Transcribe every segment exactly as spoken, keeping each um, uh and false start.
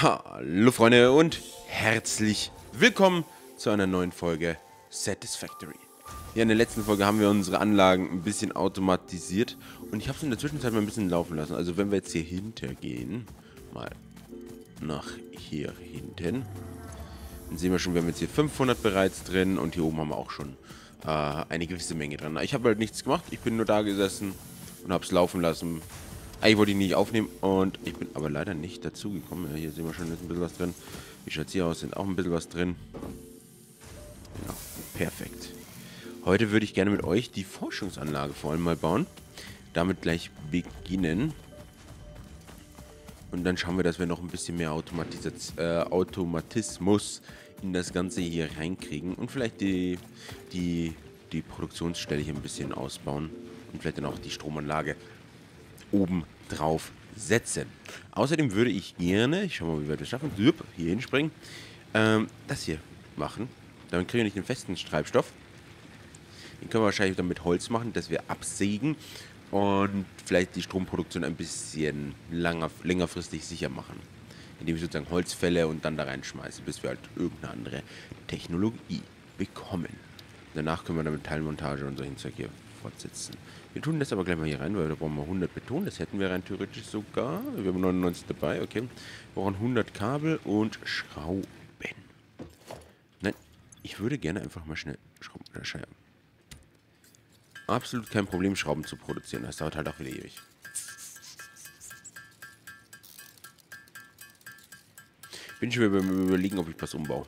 Hallo Freunde und herzlich willkommen zu einer neuen Folge Satisfactory. Ja, in der letzten Folge haben wir unsere Anlagen ein bisschen automatisiert und ich habe es in der Zwischenzeit mal ein bisschen laufen lassen. Also wenn wir jetzt hier hinter gehen, mal nach hier hinten, dann sehen wir schon, wir haben jetzt hier fünfhundert bereits drin und hier oben haben wir auch schon äh, eine gewisse Menge dran. Ich habe halt nichts gemacht, ich bin nur da gesessen und habe es laufen lassen. Eigentlich wollte ich nicht aufnehmen und ich bin aber leider nicht dazu gekommen. Ja, hier sehen wir schon, ist ein bisschen was drin. Wie schaut es hier aus? Sind auch ein bisschen was drin. Genau, perfekt. Heute würde ich gerne mit euch die Forschungsanlage vor allem mal bauen. Damit gleich beginnen. Und dann schauen wir, dass wir noch ein bisschen mehr Automatis äh, Automatismus in das Ganze hier reinkriegen. Und vielleicht die, die, die Produktionsstelle hier ein bisschen ausbauen. Und vielleicht dann auch die Stromanlage oben drauf setzen. Außerdem würde ich gerne, ich schau mal, wie wir das schaffen, hier hinspringen, ähm, das hier machen. Dann kriegen wir nicht den festen Treibstoff. Den können wir wahrscheinlich dann mit Holz machen, dass wir absägen und vielleicht die Stromproduktion ein bisschen langer, längerfristig sicher machen. Indem ich sozusagen Holzfälle und dann da reinschmeiße, bis wir halt irgendeine andere Technologie bekommen. Danach können wir dann mit Teilmontage und solchen Zeug hier fortsetzen. Wir tun das aber gleich mal hier rein, weil da brauchen wir hundert Beton. Das hätten wir rein theoretisch sogar. Wir haben neunundneunzig dabei, okay. Wir brauchen hundert Kabel und Schrauben. Nein, ich würde gerne einfach mal schnell Schrauben. Absolut kein Problem, Schrauben zu produzieren. Das dauert halt auch wieder ewig. Bin schon über überlegen, ob ich was umbaue.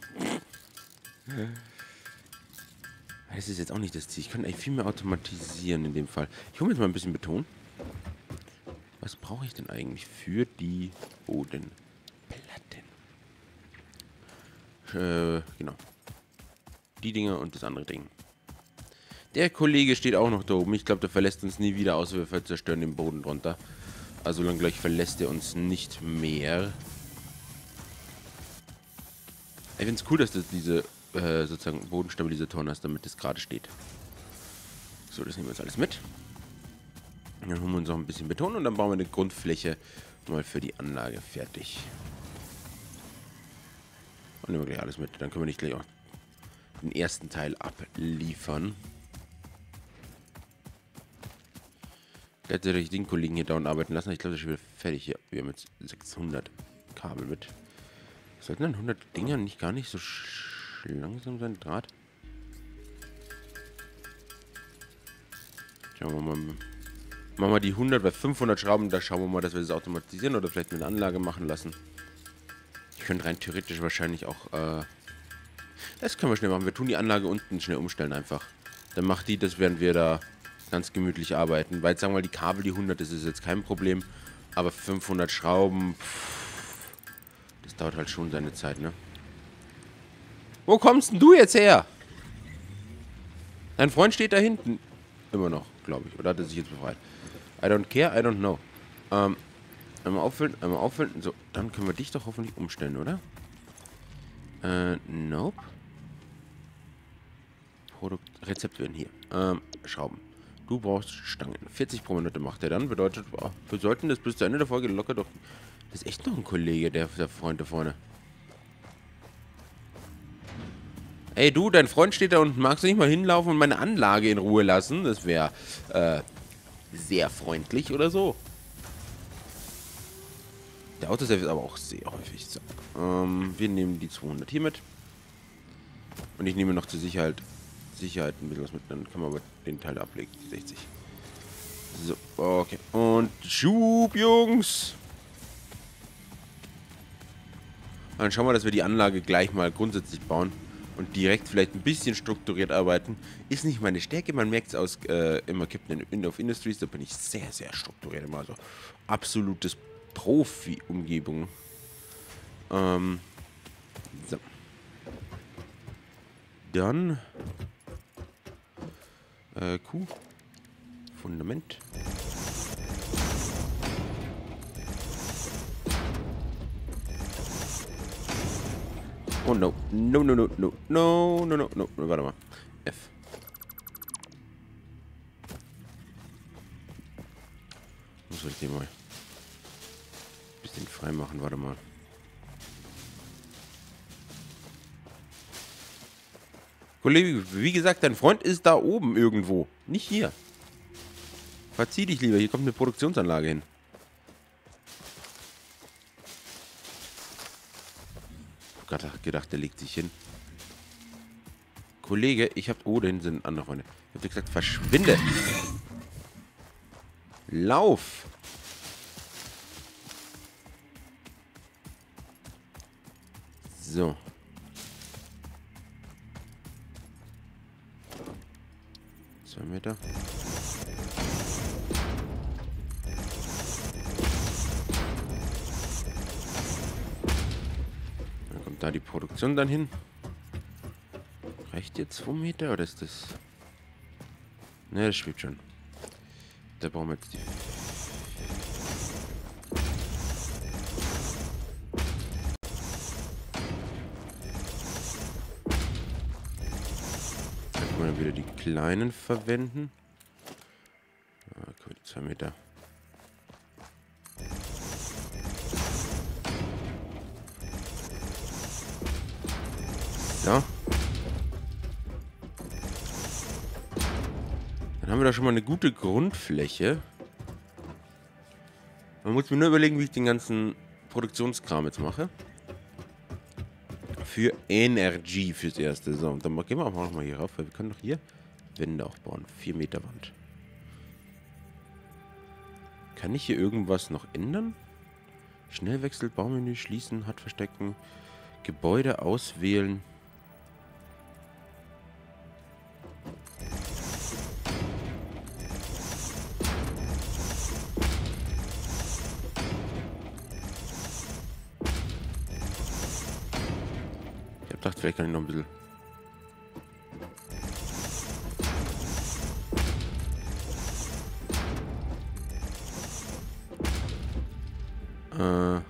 Das ist jetzt auch nicht das Ziel. Ich könnte eigentlich viel mehr automatisieren in dem Fall. Ich hole mir jetzt mal ein bisschen Beton. Was brauche ich denn eigentlich für die Bodenplatten? Äh, genau. Die Dinger und das andere Ding. Der Kollege steht auch noch da oben. Ich glaube, der verlässt uns nie wieder, außer wir zerstören den Boden drunter. Also dann gleich verlässt er uns nicht mehr. Ich finde es cool, dass du diese äh, sozusagen Bodenstabilisatoren hast, damit es gerade steht. So, das nehmen wir jetzt alles mit. Dann holen wir uns noch ein bisschen Beton und dann bauen wir eine Grundfläche mal für die Anlage fertig. Und nehmen wir gleich alles mit. Dann können wir nicht gleich auch den ersten Teil abliefern. Jetzt hätte ich den Kollegen hier down arbeiten lassen. Ich glaube, das ist schon wieder fertig hier. Wir haben jetzt sechshundert Kabel mit. Sollten dann hundert Dinger nicht gar nicht so langsam sein? Draht? Schauen wir mal. Machen wir die hundert bei fünfhundert Schrauben. Da schauen wir mal, dass wir das automatisieren oder vielleicht mit einer Anlage machen lassen. Ich könnte rein theoretisch wahrscheinlich auch... Äh, das können wir schnell machen. Wir tun die Anlage unten schnell umstellen einfach. Dann macht die das, während wir da ganz gemütlich arbeiten. Weil jetzt sagen wir mal, die Kabel, die hundert, das ist jetzt kein Problem. Aber fünfhundert Schrauben... Pff, das dauert halt schon seine Zeit, ne? Wo kommst denn du jetzt her? Dein Freund steht da hinten. Immer noch, glaube ich. Oder hat er sich jetzt befreit? I don't care, I don't know. Ähm, einmal auffüllen, einmal auffüllen. So, dann können wir dich doch hoffentlich umstellen, oder? Äh, nope. Produkt, Rezept werden hier. Ähm, Schrauben. Du brauchst Stangen. vierzig pro Minute macht er dann. Bedeutet, oh, wir sollten das bis zu Ende der Folge locker doch... Das ist echt noch ein Kollege, der, der Freund da vorne. Ey, du, dein Freund steht da unten. Magst du nicht mal hinlaufen und meine Anlage in Ruhe lassen? Das wäre äh, sehr freundlich oder so. Der Autosave ist aber auch sehr häufig. So. Ähm, wir nehmen die zweihundert hier mit. Und ich nehme noch zur Sicherheit, Sicherheit ein bisschen was mit. Dann können wir aber den Teil ablegen. Die sechzig. So, okay. Und Schub, Jungs! Dann schauen wir, dass wir die Anlage gleich mal grundsätzlich bauen. Und direkt vielleicht ein bisschen strukturiert arbeiten. Ist nicht meine Stärke. Man merkt es aus äh, immer Captain in of Industries. Da bin ich sehr, sehr strukturiert. Immer so absolutes Profi-Umgebung. Ähm, so. Dann äh, Q. Fundament. Oh no. No, no, no, no. No, no, no, no. Warte mal. F. Muss ich den mal ein bisschen frei machen. Warte mal. Kollege, wie gesagt, dein Freund ist da oben irgendwo. Nicht hier. Verzieh dich lieber, hier kommt eine Produktionsanlage hin. Oh Gott, hab gedacht, der legt sich hin. Kollege, ich hab... Oh, da hinten sind andere Freunde. Ich hab dir gesagt, verschwinde. Lauf. So. Zwei Meter. Dann kommt da die Produktion dann hin. Reicht jetzt zwei Meter oder ist das... Ne, das schwebt schon. Da brauchen wir jetzt die... Dann können wir wieder die kleinen verwenden. Ah, gut, zwei Meter. So. Dann haben wir da schon mal eine gute Grundfläche. Man muss mir nur überlegen, wie ich den ganzen Produktionskram jetzt mache. Für Energie fürs Erste. So, und dann gehen wir auch noch mal hier rauf, weil wir können doch hier Wände auch bauen. vier Meter Wand. Kann ich hier irgendwas noch ändern? Schnellwechsel, Baumenü schließen, hat verstecken, Gebäude auswählen. Ich dachte, vielleicht kann ich noch ein bisschen... Äh...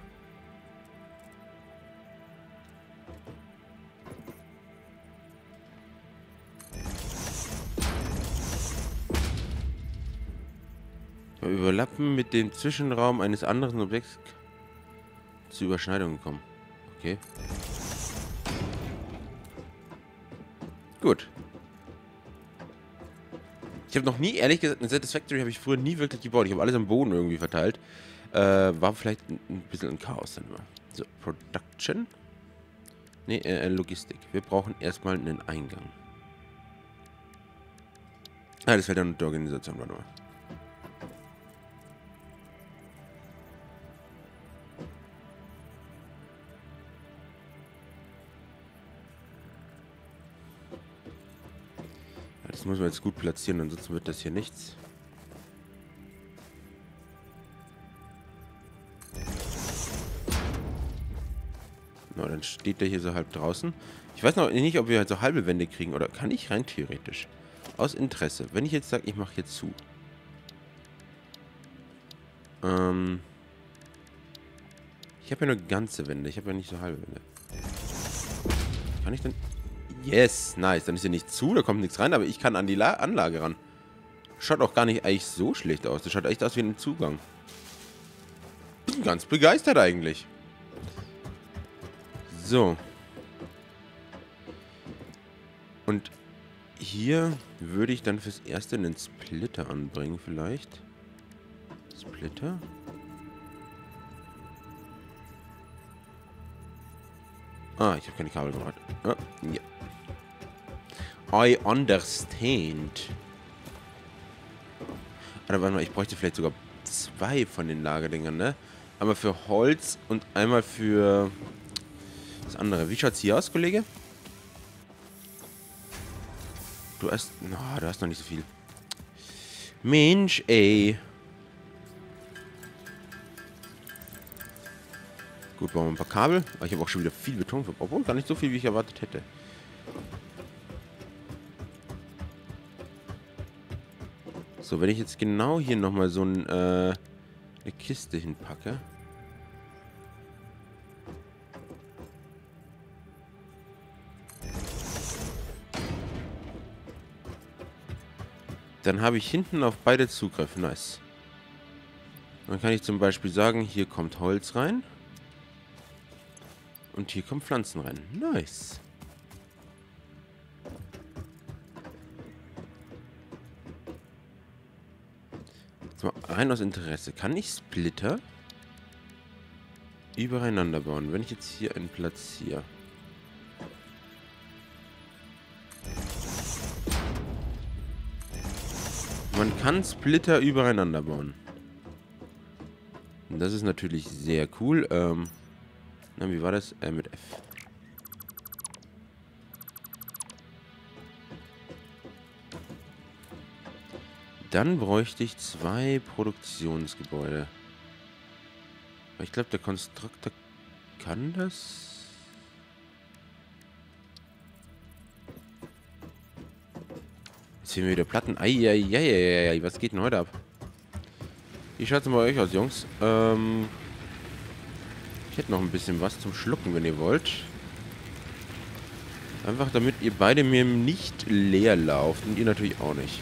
Überlappen mit dem Zwischenraum eines anderen Objekts zu Überschneidungen kommen. Okay. Gut. Ich habe noch nie, ehrlich gesagt, eine Satisfactory habe ich früher nie wirklich gebaut. Ich habe alles am Boden irgendwie verteilt. Äh, war vielleicht ein, ein bisschen ein Chaos dann immer. So, Production. Ne, äh, Logistik. Wir brauchen erstmal einen Eingang. Ah, das fällt dann unter Organisation, warte mal. Das muss man jetzt gut platzieren, ansonsten wird das hier nichts. Na, dann steht der hier so halb draußen. Ich weiß noch nicht, ob wir halt so halbe Wände kriegen, oder kann ich rein theoretisch. Aus Interesse. Wenn ich jetzt sage, ich mache hier zu. Ähm. Ich habe ja nur ganze Wände, ich habe ja nicht so halbe Wände. Kann ich denn... Yes, nice. Dann ist hier nicht zu, da kommt nichts rein, aber ich kann an die La Anlage ran. Schaut auch gar nicht eigentlich so schlecht aus. Das schaut echt aus wie ein Zugang. Bin ganz begeistert eigentlich. So. Und hier würde ich dann fürs Erste einen Splitter anbringen vielleicht. Splitter. Ah, ich habe keine Kabel gemacht. Ah, ja. I understand. Aber warte mal, ich bräuchte vielleicht sogar zwei von den Lagerdingern, ne? Einmal für Holz und einmal für das andere. Wie schaut's hier aus, Kollege? Du hast... No, du hast noch nicht so viel. Mensch, ey. Gut, bauen wir ein paar Kabel. Aber ich habe auch schon wieder viel Beton verbraucht. Obwohl, gar nicht so viel, wie ich erwartet hätte. So, wenn ich jetzt genau hier nochmal so ein, äh, eine Kiste hinpacke. Dann habe ich hinten auf beide Zugriff. Nice. Dann kann ich zum Beispiel sagen, hier kommt Holz rein. Und hier kommen Pflanzen rein. Nice. rein aus Interesse. Kann ich Splitter übereinander bauen, wenn ich jetzt hier einen platziere? Man kann Splitter übereinander bauen. Und das ist natürlich sehr cool. Ähm, na, wie war das? Äh, mit F. Dann bräuchte ich zwei Produktionsgebäude. Ich glaube, der Konstruktor kann das. Jetzt fehlen mir wieder Platten. Eieieiei, was geht denn heute ab? Wie schaut es bei euch aus, Jungs? Ähm, ich hätte noch ein bisschen was zum Schlucken, wenn ihr wollt. Einfach damit ihr beide mir nicht leer lauft. Und ihr natürlich auch nicht.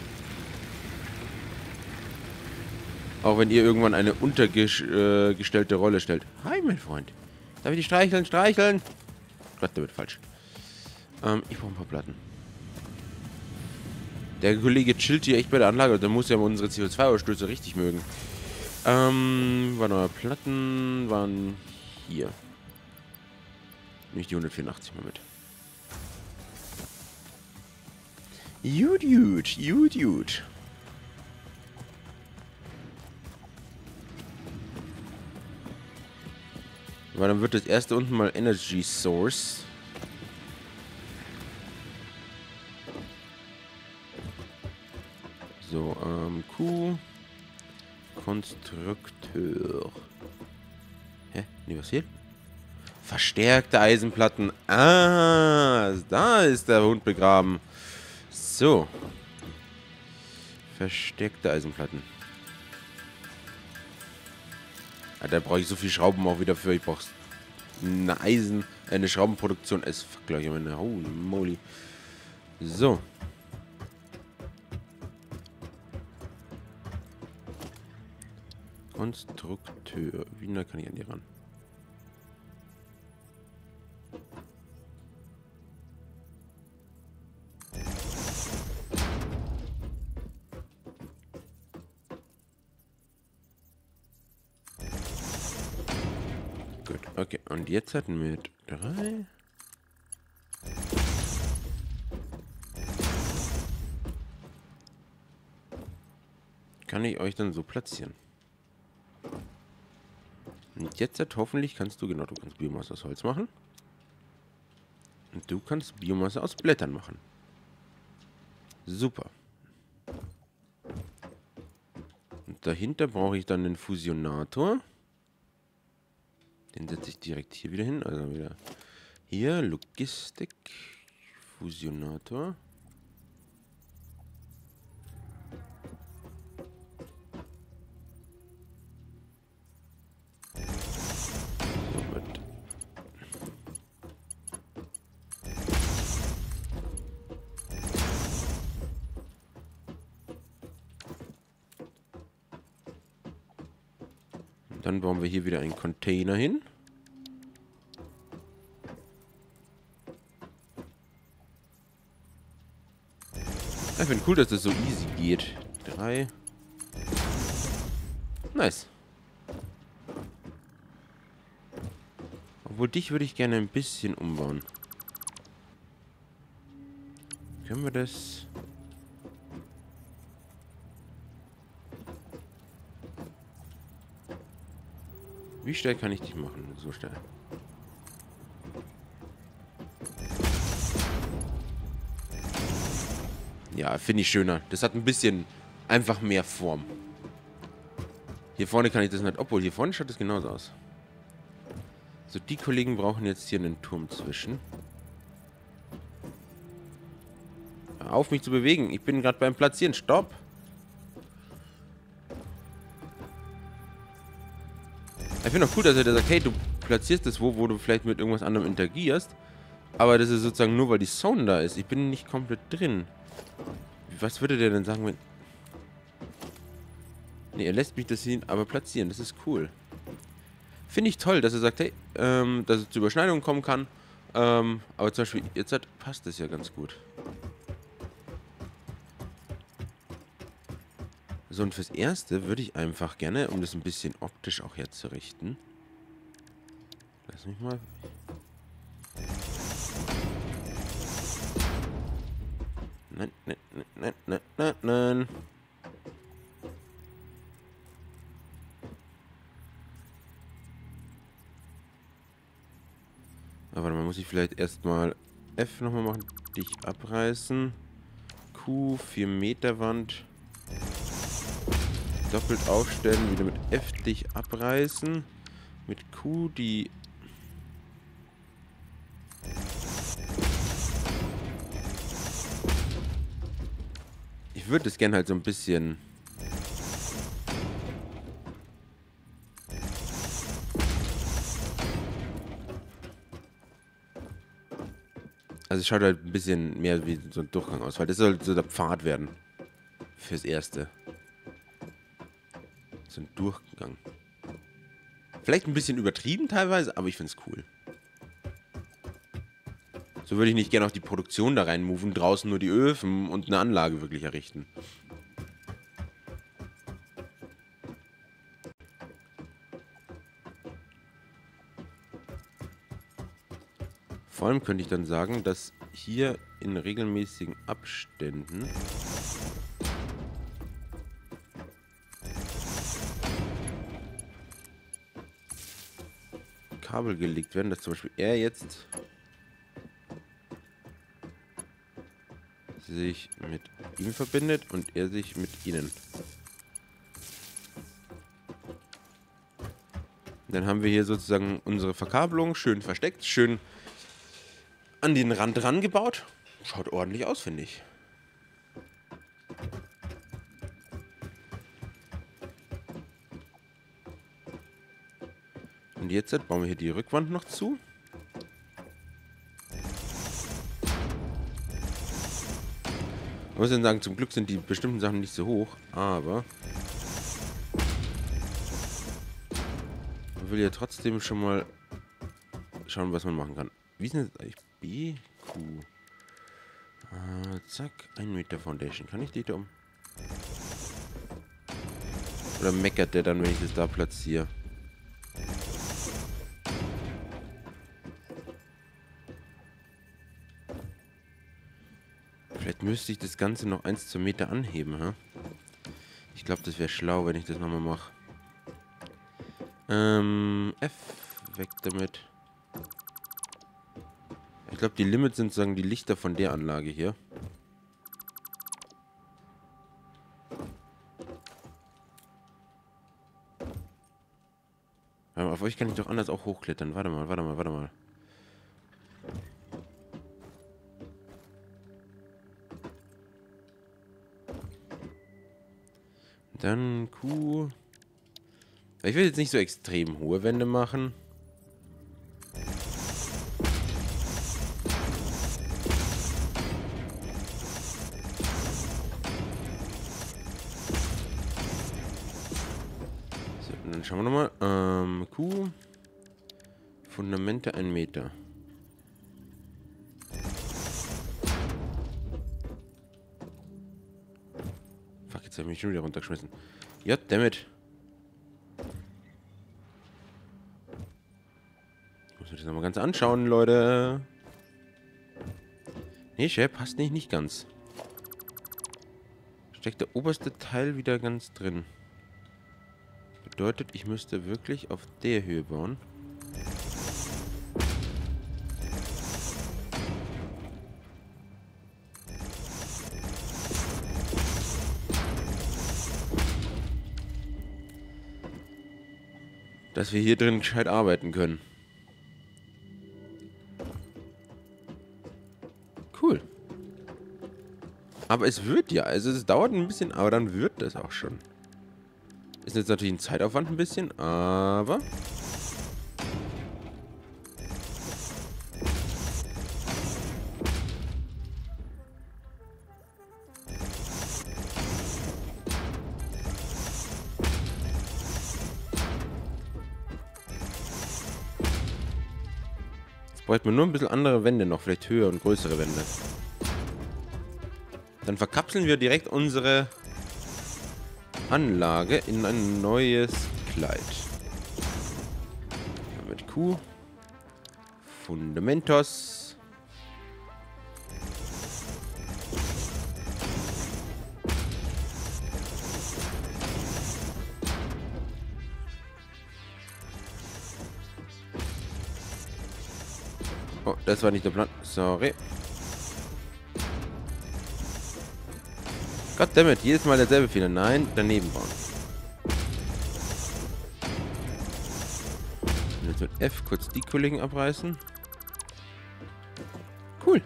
Auch wenn ihr irgendwann eine untergestellte Rolle stellt. Hi, mein Freund. Darf ich dich streicheln? Streicheln? Gott, der wird falsch. Ähm, ich brauche ein paar Platten. Der Kollege chillt hier echt bei der Anlage. Der muss ja unsere C O zwei Ausstöße richtig mögen. Ähm, waren eure Platten? Waren hier. Nicht die hundertvierundachtzig mal mit. Gut, gut, gut, gut. Weil dann wird das erste unten mal Energy Source. So, ähm, Q. Konstrukteur. Hä? Nee, was hier? Verstärkte Eisenplatten. Ah, da ist der Hund begraben. So. Verstärkte Eisenplatten. Ja, da brauche ich so viel Schrauben auch wieder für. Ich brauche eine Eisen, eine Schraubenproduktion. Es fuck gleich meine. Holy moly. So. Konstrukteur. Wie nah kann ich an die ran? Gut, okay. Und jetzt hatten wir drei. Kann ich euch dann so platzieren? Und jetzt hat hoffentlich kannst du, genau, du kannst Biomasse aus Holz machen. Und du kannst Biomasse aus Blättern machen. Super. Und dahinter brauche ich dann den Fusionator. Den setze ich direkt hier wieder hin. Also wieder hier, Logistik, Fusionator. Dann bauen wir hier wieder einen Container hin. Ich finde cool, dass das so easy geht. Drei. Nice. Obwohl, dich würde ich gerne ein bisschen umbauen. Können wir das... Wie schnell kann ich dich machen? So schnell. Ja, finde ich schöner. Das hat ein bisschen einfach mehr Form. Hier vorne kann ich das nicht... Obwohl, hier vorne schaut das genauso aus. So, die Kollegen brauchen jetzt hier einen Turm zwischen. Hör auf, mich zu bewegen. Ich bin gerade beim Platzieren. Stopp! Ich finde auch cool, dass er da sagt, hey, du platzierst das wo, wo du vielleicht mit irgendwas anderem interagierst. Aber das ist sozusagen nur, weil die Zone da ist. Ich bin nicht komplett drin. Was würde der denn sagen, wenn... Ne, er lässt mich das hin, aber platzieren. Das ist cool. Finde ich toll, dass er sagt, hey, ähm, dass es zu Überschneidungen kommen kann. Ähm, aber zum Beispiel, jetzt hat, passt das ja ganz gut. So, und fürs Erste würde ich einfach gerne, um das ein bisschen optisch auch herzurichten. Lass mich mal... Nein, nein, nein, nein, nein, nein. Aber man muss ich vielleicht erstmal F nochmal machen, dich abreißen. Q, vier Meter Wand. Doppelt aufstellen, wieder mit F dich abreißen. Mit Q die... Ich würde es gerne halt so ein bisschen... Also es schaut halt ein bisschen mehr wie so ein Durchgang aus, weil das soll so der Pfad werden. Fürs Erste. So ein Durchgang. Vielleicht ein bisschen übertrieben teilweise, aber ich finde es cool. So würde ich nicht gerne auch die Produktion da rein moven, draußen nur die Öfen und eine Anlage wirklich errichten. Vor allem könnte ich dann sagen, dass hier in regelmäßigen Abständen Kabel gelegt werden, dass zum Beispiel er jetzt sich mit ihm verbindet und er sich mit ihnen. Dann haben wir hier sozusagen unsere Verkabelung schön versteckt, schön an den Rand rangebaut. Schaut ordentlich aus, finde ich. Und jetzt bauen wir hier die Rückwand noch zu. Ich muss dann sagen, zum Glück sind die bestimmten Sachen nicht so hoch, aber man will ja trotzdem schon mal schauen, was man machen kann. Wie ist denn das eigentlich? B, Q. Äh, zack, ein Meter Foundation. Kann ich die da um? Oder meckert der dann, wenn ich das da platziere? Vielleicht müsste ich das Ganze noch eins zu Meter anheben, ha? Ich glaube, das wäre schlau, wenn ich das nochmal mache. Ähm, F, weg damit. Ich glaube, die Limits sind sozusagen die Lichter von der Anlage hier. Aber auf euch kann ich doch anders auch hochklettern. Warte mal, warte mal, warte mal. Dann Q. Ich will jetzt nicht so extrem hohe Wände machen. So, dann schauen wir nochmal. Ähm, Q. Fundamente ein Meter. Fuck, jetzt habe ich mich schon wieder runtergeschmissen. Ja, dammit. Ich muss mir das nochmal ganz anschauen, Leute. Nee, Chef, passt nicht, nicht ganz. Steckt der oberste Teil wieder ganz drin. Bedeutet, ich müsste wirklich auf der Höhe bauen. Dass wir hier drin gescheit arbeiten können. Cool. Aber es wird ja. Also es dauert ein bisschen, aber dann wird das auch schon. Ist jetzt natürlich ein Zeitaufwand ein bisschen, aber... Bräuchte man nur ein bisschen andere Wände noch, vielleicht höher und größere Wände. Dann verkapseln wir direkt unsere Anlage in ein neues Kleid. Mit Q. Fundamentos. Oh, das war nicht der Plan. Sorry. Goddammit, jedes Mal derselbe Fehler. Nein, daneben bauen. Und jetzt mit F kurz die Kollegen abreißen. Cool.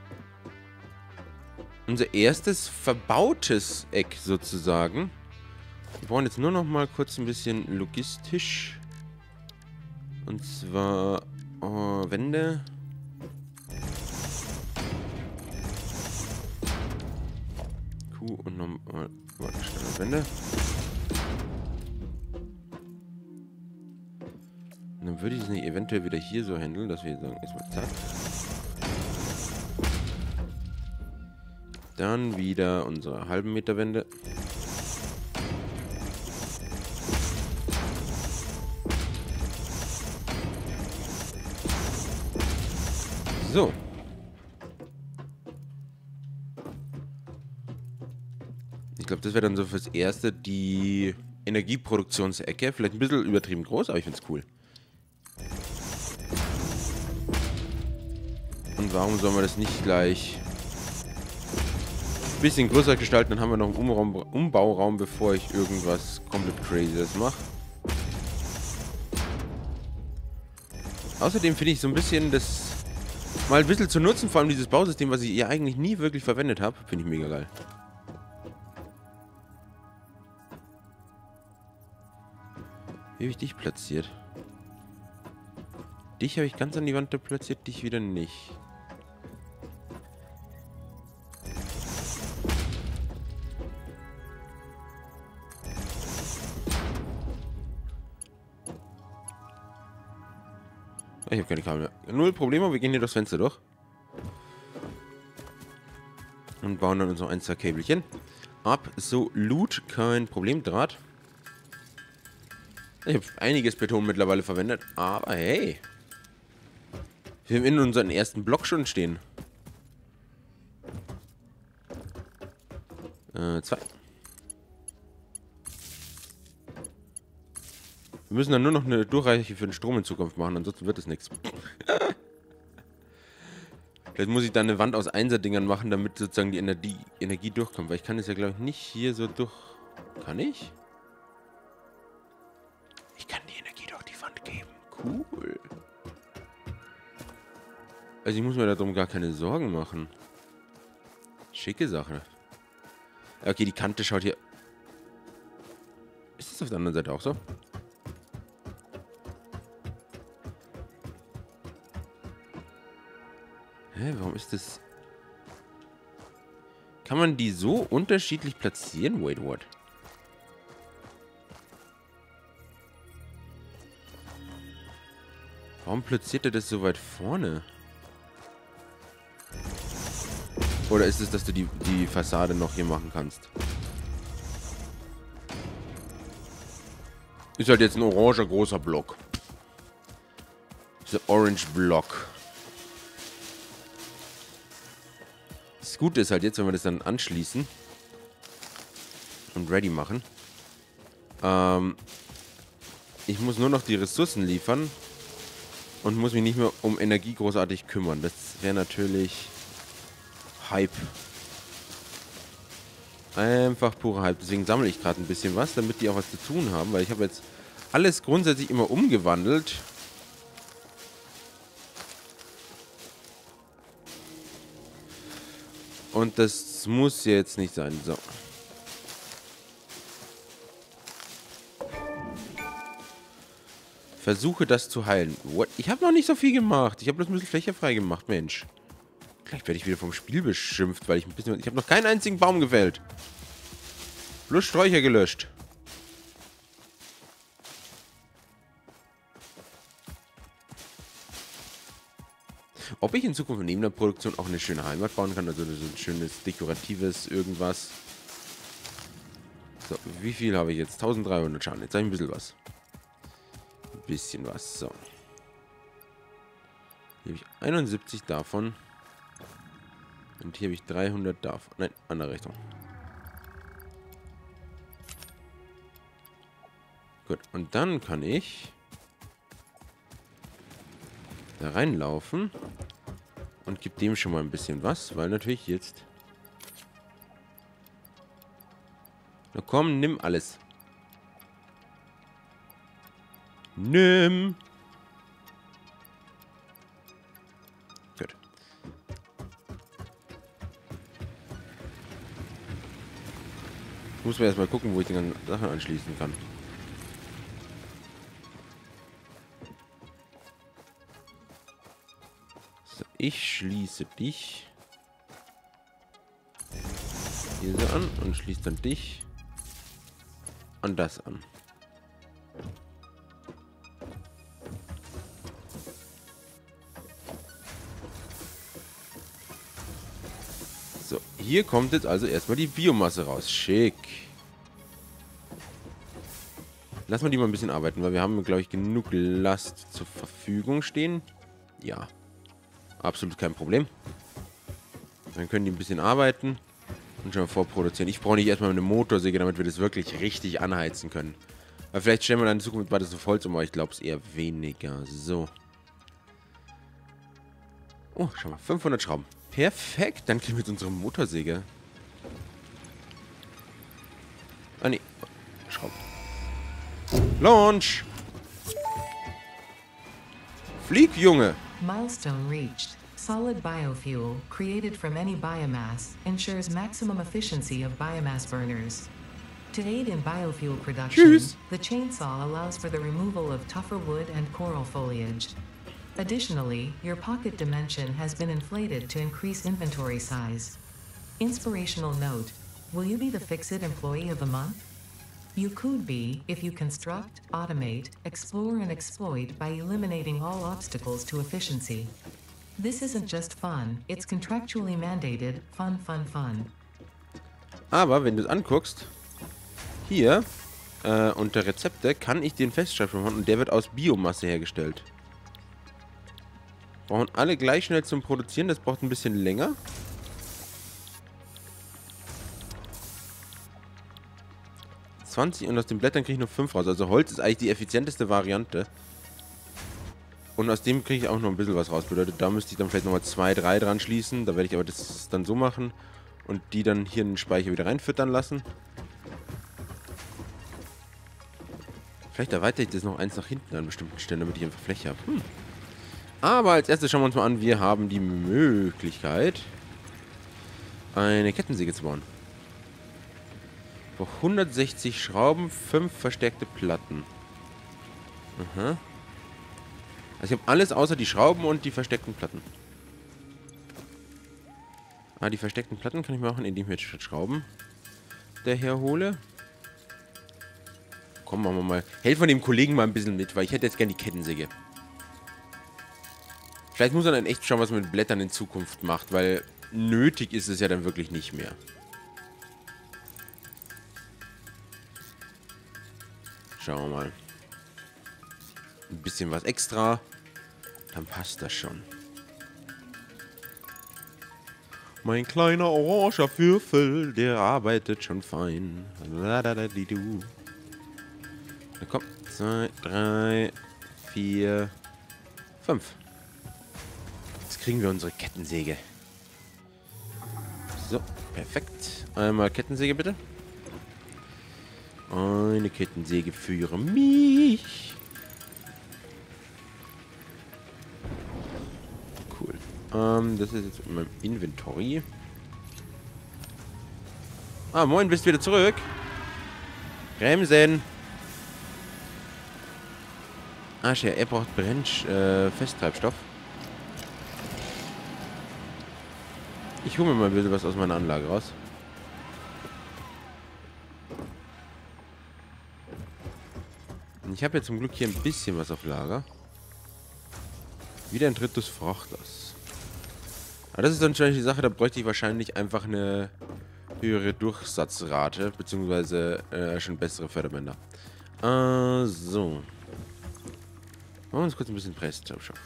Unser erstes verbautes Eck sozusagen. Wir brauchen jetzt nur noch mal kurz ein bisschen logistisch. Und zwar oh, Wände. Q und nochmal Wände. Und dann würde ich es nicht eventuell wieder hier so handeln, dass wir sagen, erstmal zack. Dann wieder unsere halben Meter Wände. So. Ich glaube, das wäre dann so fürs Erste die Energieproduktionsecke. Vielleicht ein bisschen übertrieben groß, aber ich finde es cool. Und warum sollen wir das nicht gleich ein bisschen größer gestalten? Dann haben wir noch einen Umraum, Umbauraum, bevor ich irgendwas komplett Crazyes mache. Außerdem finde ich so ein bisschen das mal ein bisschen zu nutzen, vor allem dieses Bausystem, was ich ja eigentlich nie wirklich verwendet habe, finde ich mega geil. Wie habe ich dich platziert? Dich habe ich ganz an die Wand platziert, dich wieder nicht. Ich habe keine Kabel mehr. Null Probleme, wir gehen hier durchs Fenster durch. Und bauen dann so ein, zwei Käbelchen. Absolut kein Problem. Draht. Ich habe einiges Beton mittlerweile verwendet, aber hey. Wir haben in unseren ersten Block schon stehen. Äh, zwei. Wir müssen dann nur noch eine Durchreiche für den Strom in Zukunft machen, ansonsten wird es nichts. Vielleicht muss ich dann eine Wand aus Einser-Dingern machen, damit sozusagen die Energie, Energie durchkommt. Weil ich kann es ja, glaube ich, nicht hier so durch... Kann ich? Ich kann die Energie durch die Wand geben. Cool. Also ich muss mir darum gar keine Sorgen machen. Schicke Sache. Okay, die Kante schaut hier... Ist das auf der anderen Seite auch so? Hä, warum ist das... Kann man die so unterschiedlich platzieren? Wait, what? Warum platziert er das so weit vorne? Oder ist es, dass du die, die Fassade noch hier machen kannst? Ist halt jetzt ein oranger großer Block. Dieser Orange Block. Das Gute ist halt jetzt, wenn wir das dann anschließen und ready machen. Ähm, ich muss nur noch die Ressourcen liefern und muss mich nicht mehr um Energie großartig kümmern. Das wäre natürlich Hype. Einfach pure Hype. Deswegen sammle ich gerade ein bisschen was, damit die auch was zu tun haben, weil ich habe jetzt alles grundsätzlich immer umgewandelt. Und das muss jetzt nicht sein. So. Versuche das zu heilen. What? Ich habe noch nicht so viel gemacht. Ich habe bloß ein bisschen Fläche frei gemacht, Mensch. Gleich werde ich wieder vom Spiel beschimpft, weil ich ein bisschen... Ich habe noch keinen einzigen Baum gefällt. Bloß Sträucher gelöscht. Ob ich in Zukunft neben der Produktion auch eine schöne Heimat bauen kann, also so ein schönes dekoratives irgendwas. So, wie viel habe ich jetzt? dreizehnhundert Schaden. Jetzt habe ich ein bisschen was. Ein bisschen was. So. Hier habe ich einundsiebzig davon. Und hier habe ich dreihundert davon. Nein, andere Richtung. Gut, und dann kann ich da reinlaufen und gebe dem schon mal ein bisschen was, weil natürlich jetzt... Na komm, nimm alles. Nimm. Gut. Muss man erstmal gucken, wo ich die ganzen Sachen anschließen kann. So, ich schließe dich hier so an und schließe dann dich an das an. So, hier kommt jetzt also erstmal die Biomasse raus. Schick. Lass mal die mal ein bisschen arbeiten, weil wir haben, glaube ich, genug Last zur Verfügung stehen. Ja. Absolut kein Problem. Dann können die ein bisschen arbeiten und schon mal vorproduzieren. Ich brauche nicht erstmal eine Motorsäge, damit wir das wirklich richtig anheizen können. Aber vielleicht stellen wir dann in Zukunft beides auf Holz um, aber ich glaube es eher weniger. So. Oh, schau mal. fünfhundert Schrauben. Perfekt. Dann kriegen wir jetzt unsere Motorsäge. Ah, nee. Schrauben. Launch! Flieg, Junge! Milestone reached. Solid biofuel, created from any biomass, ensures maximum efficiency of biomass burners. To aid in biofuel production, Tschüss. the chainsaw allows for the removal of tougher wood and coral foliage. Additionally, your pocket dimension has been inflated to increase inventory size. Inspirational note: will you be the Fix-It Employee of the Month? You could be if you construct, automate, explore and exploit by eliminating all obstacles to efficiency. This isn't just fun, it's contractually mandated, fun, fun, fun. Aber wenn du es anguckst, hier äh, unter Rezepte kann ich den Festschreibschirm machen und der wird aus Biomasse hergestellt. Brauchen alle gleich schnell zum Produzieren, das braucht ein bisschen länger. zwanzig und aus den Blättern kriege ich nur fünf raus. Also Holz ist eigentlich die effizienteste Variante. Und aus dem kriege ich auch noch ein bisschen was raus. Bedeutet, da müsste ich dann vielleicht nochmal zwei, drei dran schließen. Da werde ich aber das dann so machen. Und die dann hier in den Speicher wieder reinfüttern lassen. Vielleicht erweitere ich das noch eins nach hinten an bestimmten Stellen, damit ich einfach Fläche habe. Hm. Aber als erstes schauen wir uns mal an, wir haben die Möglichkeit, eine Kettensäge zu bauen. Für hundertsechzig Schrauben, fünf verstärkte Platten. Aha. Also ich habe alles außer die Schrauben und die versteckten Platten. Ah, die versteckten Platten kann ich machen, indem ich mir jetzt Schrauben daher hole. Komm, machen wir mal. Helfen wir dem Kollegen mal ein bisschen mit, weil ich hätte jetzt gerne die Kettensäge. Vielleicht muss er dann echt schauen, was man mit Blättern in Zukunft macht, weil nötig ist es ja dann wirklich nicht mehr. Schauen wir mal. Ein bisschen was extra. Dann passt das schon. Mein kleiner oranger Würfel, der arbeitet schon fein. Na komm. Zwei, drei, vier, fünf. Jetzt kriegen wir unsere Kettensäge. So, perfekt. Einmal Kettensäge bitte. Eine Kettensäge für mich. Cool. Ähm, das ist jetzt in meinem Inventory. Ah, moin, bist wieder zurück. Bremsen. Ah, ja, er braucht Brenn äh, Festtreibstoff. Ich hole mir mal ein bisschen was aus meiner Anlage raus. Ich habe jetzt zum Glück hier ein bisschen was auf Lager. Wieder ein drittes Frachters. Aber das ist dann wahrscheinlich die Sache, da bräuchte ich wahrscheinlich einfach eine höhere Durchsatzrate, beziehungsweise äh, schon bessere Förderbänder. Äh, so. Machen wir uns kurz ein bisschen Presstop schon.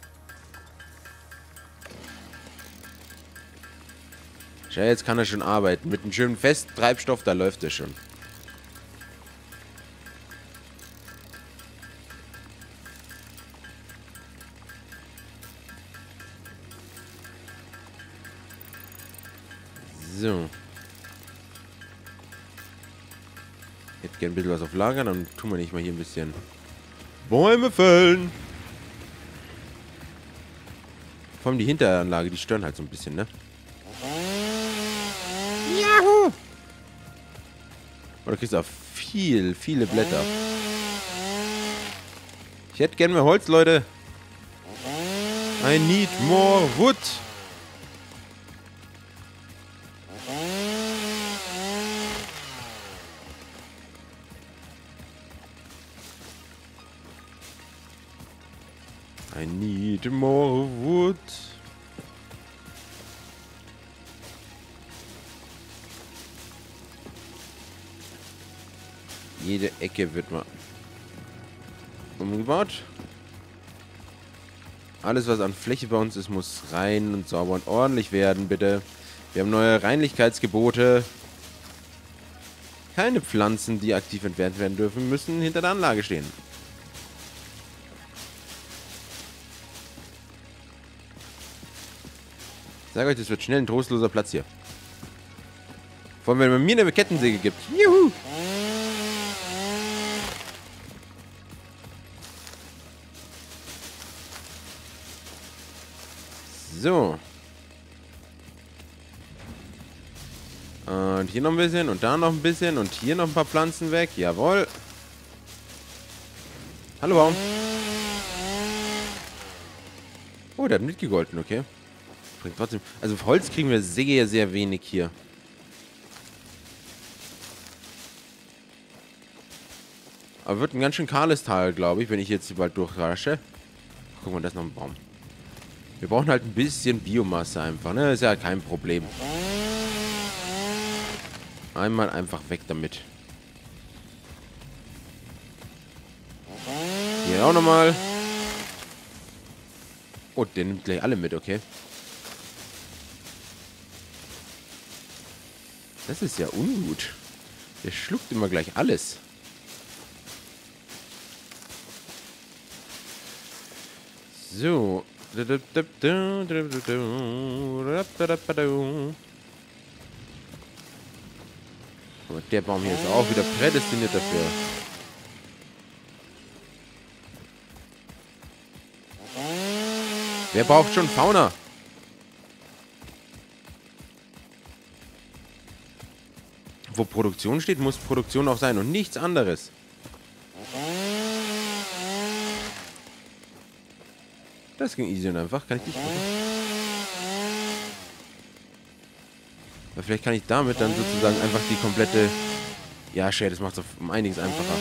Schau, jetzt kann er schon arbeiten. Mit einem schönen Festtreibstoff, da läuft er schon. So. Ich hätte gerne ein bisschen was auf Lager, dann tun wir nicht mal hier ein bisschen Bäume fällen. Vor allem die Hinteranlage, die stören halt so ein bisschen, ne? Juhu! Oder kriegst du auch viel, viele Blätter. Ich hätte gerne mehr Holz, Leute. I need more wood. I need more wood. Jede Ecke wird mal umgebaut. Alles, was an Fläche bei uns ist, muss rein und sauber und ordentlich werden, bitte. Wir haben neue Reinlichkeitsgebote. Keine Pflanzen, die aktiv entfernt werden dürfen, müssen hinter der Anlage stehen. Ich sage euch, das wird schnell ein trostloser Platz hier. Vor allem, wenn man mir eine Kettensäge gibt. Juhu! So. Und hier noch ein bisschen und da noch ein bisschen und hier noch ein paar Pflanzen weg. Jawohl. Hallo Baum. Oh, der hat mitgegolten, okay. Bringt trotzdem. Also Holz kriegen wir sehr, sehr wenig hier. Aber wird ein ganz schön kahles Tal, glaube ich, wenn ich jetzt hier bald durchrasche. Guck mal, da ist noch ein Baum. Wir brauchen halt ein bisschen Biomasse einfach, ne? Ist ja kein Problem. Einmal einfach weg damit. Hier auch nochmal. Oh, der nimmt gleich alle mit, okay. Das ist ja ungut. Der schluckt immer gleich alles. So. Aber der Baum hier ist auch wieder prädestiniert dafür. Wer braucht schon Fauna? Wo Produktion steht, muss Produktion auch sein und nichts anderes. Das ging easy und einfach. Kann ich dich machen? Aber vielleicht kann ich damit dann sozusagen einfach die komplette... Ja, shit, das macht es um einiges einfacher.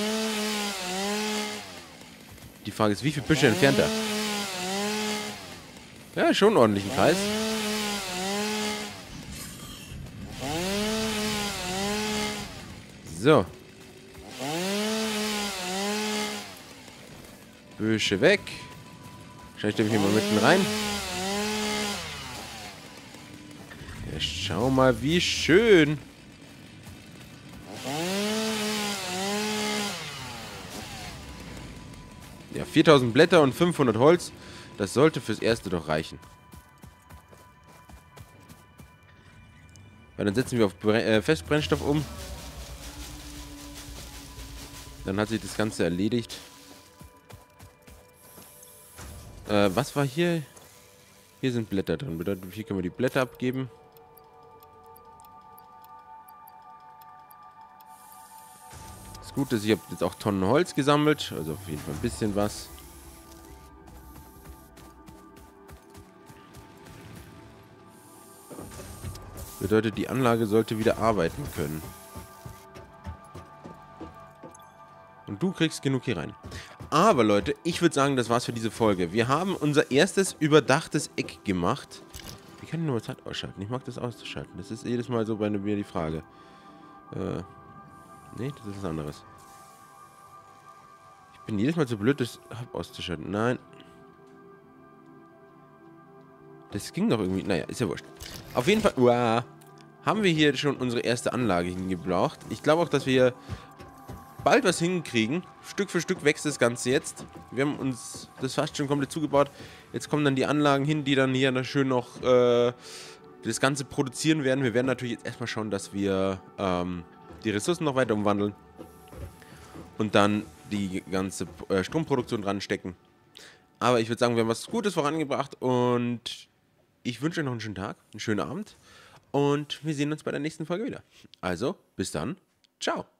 Die Frage ist, wie viele Büsche entfernt er? Ja, schon einen ordentlichen Kreis. So. Büsche weg. Wahrscheinlich stelle ich hier mal mitten rein. Ja, schau mal, wie schön. Ja, viertausend Blätter und fünfhundert Holz. Das sollte fürs Erste doch reichen. Weil dann setzen wir auf Bre äh, Festbrennstoff um. Dann hat sich das Ganze erledigt. Äh, was war hier? Hier sind Blätter drin. Bedeutet, hier können wir die Blätter abgeben. Das Gute ist, ich habe jetzt auch Tonnen Holz gesammelt. Also auf jeden Fall ein bisschen was. Bedeutet, die Anlage sollte wieder arbeiten können. Und du kriegst genug hier rein. Aber Leute, ich würde sagen, das war's für diese Folge. Wir haben unser erstes überdachtes Eck gemacht. Wir kann die nur Zeit ausschalten? Ich mag das auszuschalten. Das ist jedes Mal so bei mir die Frage. Äh, nee, das ist was anderes. Ich bin jedes Mal so blöd, das Hub auszuschalten. Nein. Das ging doch irgendwie. Naja, ist ja wurscht. Auf jeden Fall, uah, haben wir hier schon unsere erste Anlage hingebraucht. Ich glaube auch, dass wir bald was hinkriegen. Stück für Stück wächst das Ganze jetzt. Wir haben uns das fast schon komplett zugebaut. Jetzt kommen dann die Anlagen hin, die dann hier schön noch äh, das Ganze produzieren werden. Wir werden natürlich jetzt erstmal schauen, dass wir ähm, die Ressourcen noch weiter umwandeln. Und dann die ganze äh, Stromproduktion dran stecken. Aber ich würde sagen, wir haben was Gutes vorangebracht. Und ich wünsche euch noch einen schönen Tag, einen schönen Abend. Und wir sehen uns bei der nächsten Folge wieder. Also, bis dann. Ciao.